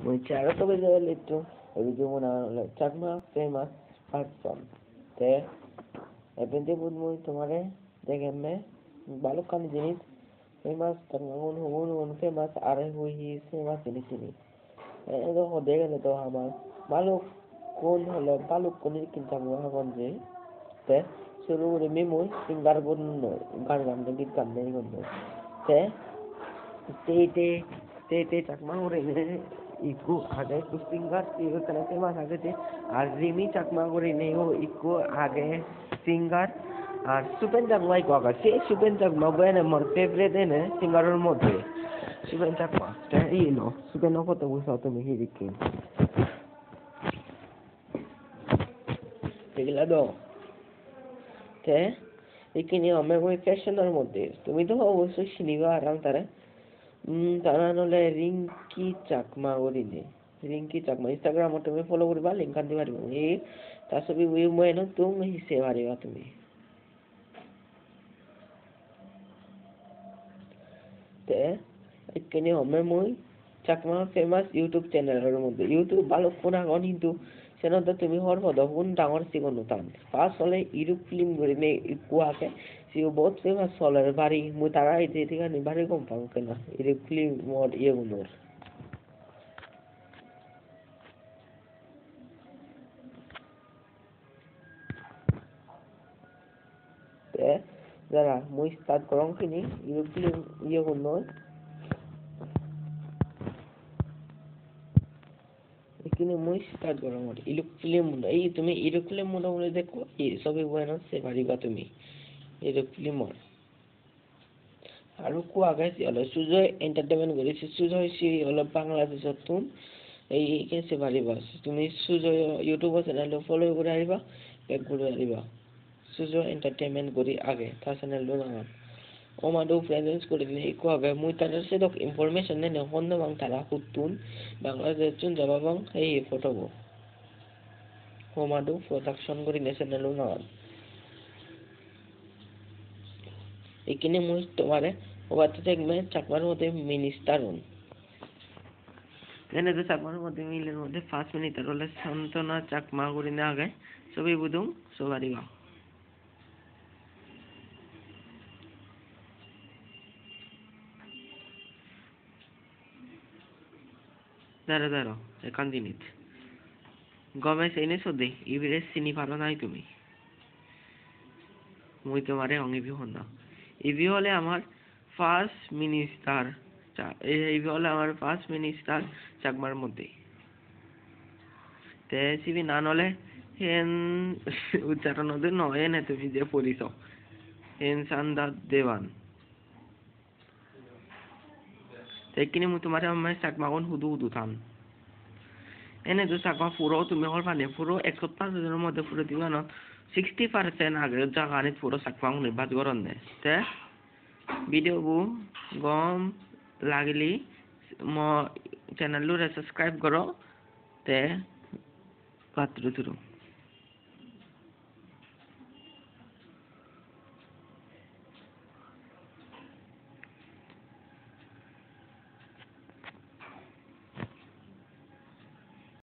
Muy charo to video little video muna chakma famous person te epente bud muy tomare দেখেনme ভালো কানি জিনিস famous তখন famous আর হুই famous জিনিস এ দেখো দেখে তো আমার ভালো কোন হলো ভালো কোন কিনতে মহাগণ যে te শুরু করে মেমোই সিঙ্গার গুণ গান গান গীত গান নেই গুণ te te chakma gore ne iku age ku singer iku kana famous age te ar rimi chakma gore ne o iku age singer আর সুপেন চাকমা ইকো আগে সে সুপেন চাকমা বনে মোর ফেভারিট এনে সিঙ্গারের মধ্যে সুপেন চাকমা এই নো সুপেন কত বুঝাও তুমি হিরিকি এগুলা দাও তে এখানে আমি ওই ফ্যাশনের মধ্যে তুমি তো অবশ্যই চিনিবা আরাম তারে তারা নলে রিঙ্কি চাকমা ওরিনে রিঙ্কি চাকমা ইনস্টাগ্রামত তুমি ফলো কৰিবা লিংক আন দিবা দিব এই তাৰ ছবি মই ন তুমি হিসে পাৰিবা তুমি তে এখানে আমি মই চাকমা ফেমাস ইউটিউব চ্যানেলের মধ্যে ইউটিউব ভালো কোনা গন কিন্তু সেনতে তুমি হর পদ কোন ডাঙর সিগন তান ফার্স্ট হলে ইউটিউব ফিল্ম গরিনে কুয়াকে সিও বহুত ফেমাস হলার বাড়ি মই তারা আইতে ঠিক আছে বাড়ি কম পাও কেনা ইউটিউব ফিল্ম মোড গুনোর তে যারা মই স্টার্ট করং কিনি ইউটিউব ফিল্ম গুনোর এখানে মই স্টার্ট করং ইউটিউব ফিল্ম এই তুমি ইউটিউব ফিল্ম মোটামুটি দেখো এই সবই বয়না সে পারিবা তুমি ইউটিউব ফিল্ম আৰু কোৱা গাইছে হলো সুজয় এন্টারটেইনমেন্ট কৰিছে সুজয় সি হলো বাংলাদেশত তুন এই কেছে পারিবা তুমি সুজয় ইউটিউব চ্যানেল ফলো করে আইবা ব্যাক করে আইবা সুজয় এন্টারটেইনমেন্ট করি আগে তার চ্যানেল নাম ওমাডো প্রেজেন্স করে দিনে ইকো আগে মুই তাদের সে দক ইনফরমেশন নে হন বাং তারা হুতুন বাংলাদেশ চুন যাবাবাং এই ফটোবো ওমাডো প্রোডাকশন করি নে চ্যানেল নাম এখানে মুই তোমারে ওবাতে দেখবে চাকমার মধ্যে মিনিস্টার হন এনে তো চাকমার মধ্যে মিলের মধ্যে 5 মিনিট হলে সন্তনা চাকমা করি না আগে সবই বুদুম সবারিবা দাঁড়া একান দিনিত গমে সেইনে সদে ইবিরে চিনি পারো নাই তুমি মুই তোমারে অঙ্গিবি হন না ইবি হলে আমার ফার্স্ট মিনিস্টার ইবি হলে আমার ফার্স্ট মিনিস্টার চাকমার মধ্যে তে সিবি না নলে হেন উচ্চারণ ওদের নয় না তুমি যে পড়িছ হেন সান্দা দেওয়ান তেকিনি মু তোমারে আমার চাকমাগন হুদু থান এনে তো চাকমা পুরো তুমি হল পানে পুরো 1 সপ্তাহ দিনের মধ্যে পুরো দিবা না 60% আগে জাগানে পুরো চাকমাগন নির্বাচ করন দে তে ভিডিও বু গম লাগলি মো চ্যানেল রে সাবস্ক্রাইব করো তে পাত্র